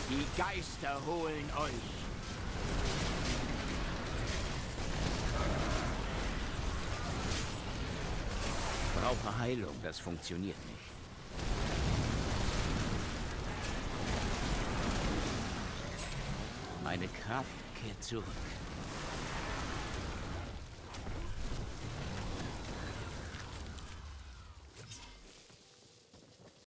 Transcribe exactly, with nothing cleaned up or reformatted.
Die Geister holen euch. Brauche Heilung, das funktioniert nicht. Meine Kraft kehrt zurück.